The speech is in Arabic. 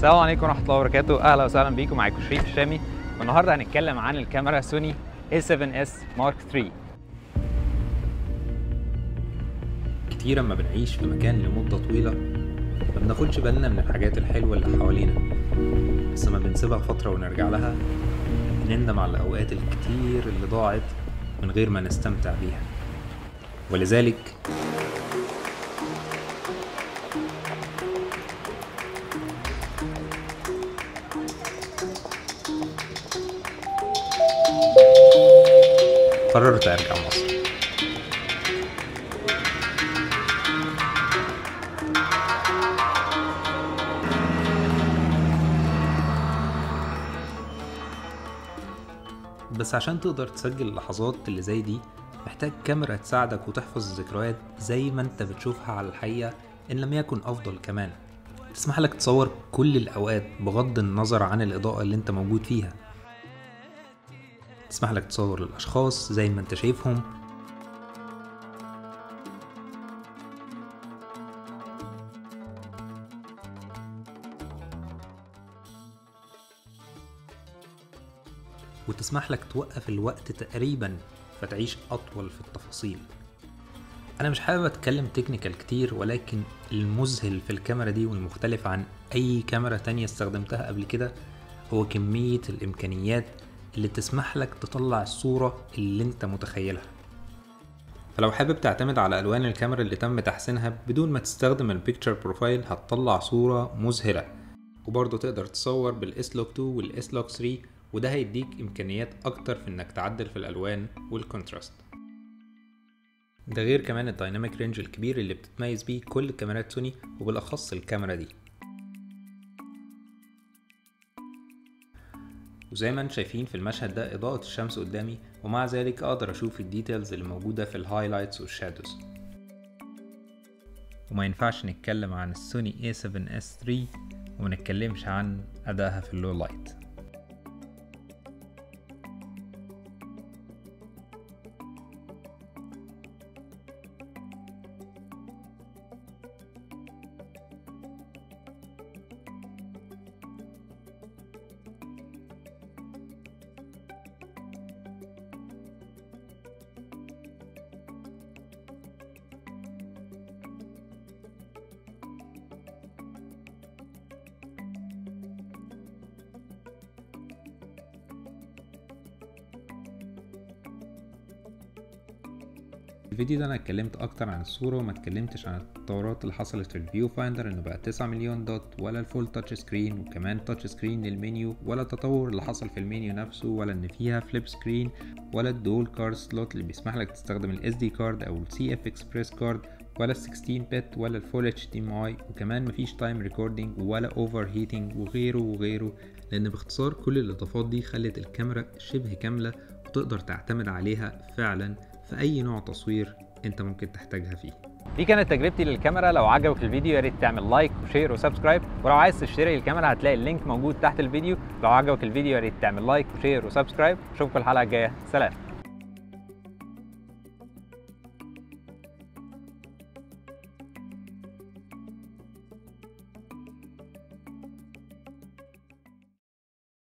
السلام عليكم ورحمة الله وبركاته، أهلا وسهلا بيكم. معاكم شريف الشامي، والنهارده هنتكلم عن الكاميرا سوني A7s Mark III. كتير اما بنعيش في مكان لمدة طويلة ما بناخدش بالنا من الحاجات الحلوة اللي حوالينا، بس ما بنسيبها فترة ونرجع لها بنندم على الأوقات الكتير اللي ضاعت من غير ما نستمتع بيها. ولذلك قررت أرجع مصر. بس عشان تقدر تسجل اللحظات اللي زي دي محتاج كاميرا تساعدك وتحفظ الذكريات زي ما انت بتشوفها على الحقيقة، إن لم يكن أفضل كمان. تسمح لك تصور كل الأوقات بغض النظر عن الإضاءة اللي انت موجود فيها. تسمح لك تصور الأشخاص زي ما انت شايفهم، وتسمح لك توقف الوقت تقريبا فتعيش أطول في التفاصيل. أنا مش حابب أتكلم تكنيكال كتير، ولكن المذهل في الكاميرا دي والمختلف عن أي كاميرا تانية استخدمتها قبل كده هو كمية الإمكانيات اللي تسمح لك تطلع الصورة اللي انت متخيلها. فلو حابب تعتمد على ألوان الكاميرا اللي تم تحسينها بدون ما تستخدم البيكتشر بروفايل هتطلع صورة مذهلة، وبرضه تقدر تصور بالS-Log 2 والS-Log 3، وده هيديك إمكانيات أكتر في إنك تعدل في الألوان والكونتراست. ده غير كمان الدايناميك رينج الكبير اللي بتتميز بيه كل كاميرات سوني وبالأخص الكاميرا دي. وزي ما انتم شايفين في المشهد ده إضاءة الشمس قدامي، ومع ذلك أقدر أشوف الديتيلز اللي موجودة في الهايلايتس والشادوز. وما ينفعش نتكلم عن السوني A7S III ومنتكلمش عن أدائها في اللو لايت. الفيديو ده انا اتكلمت اكتر عن الصورة وما اتكلمتش عن التطورات اللي حصلت في الفيو فايندر، انه بقى 9 مليون دوت، ولا الفول تاتش سكرين وكمان تاتش سكرين للمنيو، ولا التطور اللي حصل في المنيو نفسه، ولا ان فيها فليب سكرين، ولا الدول كارد سلوت اللي بيسمح لك تستخدم الاس دي كارد او السي اف اكسبريس كارد، ولا ال16 بت، ولا الفول اتش دي ام اي، وكمان مفيش تايم ريكوردينج ولا اوفر هيتنج وغيره. لان باختصار كل الاضافات دي خلت الكاميرا شبه كاملة وتقدر تعتمد عليها فعلا في اي نوع تصوير انت ممكن تحتاجها فيه. دي كانت تجربتي للكاميرا. لو عجبك الفيديو يا ريت تعمل لايك وشير وسبسكرايب، ولو عايز تشتري الكاميرا هتلاقي اللينك موجود تحت الفيديو. لو عجبك الفيديو يا ريت تعمل لايك وشير وسبسكرايب. اشوفكم الحلقة الجاية، سلام.